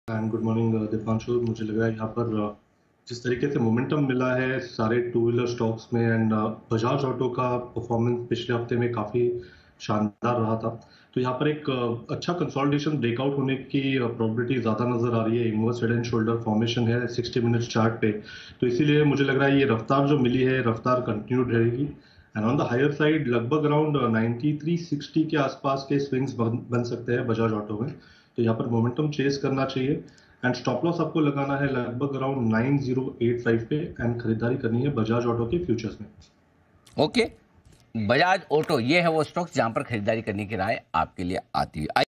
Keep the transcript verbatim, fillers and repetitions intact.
And good morning Deepanshu. मुझे लग रहा है यहाँ पर uh, जिस तरीके से मोमेंटम मिला है सारे टू व्हीलर स्टॉक्स में एंड बजाज ऑटो का परफॉर्मेंस पिछले हफ्ते में काफ़ी शानदार रहा था। तो यहाँ पर एक uh, अच्छा कंसोलिडेशन ब्रेकआउट होने की प्रोबेबिलिटी ज़्यादा नज़र आ रही है। Inverse head and shoulder formation है सिक्सटी मिनट चार्ट पे, तो इसीलिए मुझे लग रहा है ये रफ्तार जो मिली है रफ्तार कंटिन्यूड रहेगी। And on the higher side लगभग अराउंड नाइन्टी थ्री सिक्सटी के आसपास के स्विंग्स बन, बन सकते हैं बजाज ऑटो में। तो यहाँ पर मोमेंटम चेस करना चाहिए एंड स्टॉप लॉस आपको लगाना है लगभग around nine zero eight five पे एंड खरीदारी करनी है बजाज ऑटो के फ्यूचर्स में। ओके, बजाज ऑटो ये है वो स्टॉक्स जहां पर खरीदारी करने की राय आपके लिए आती है।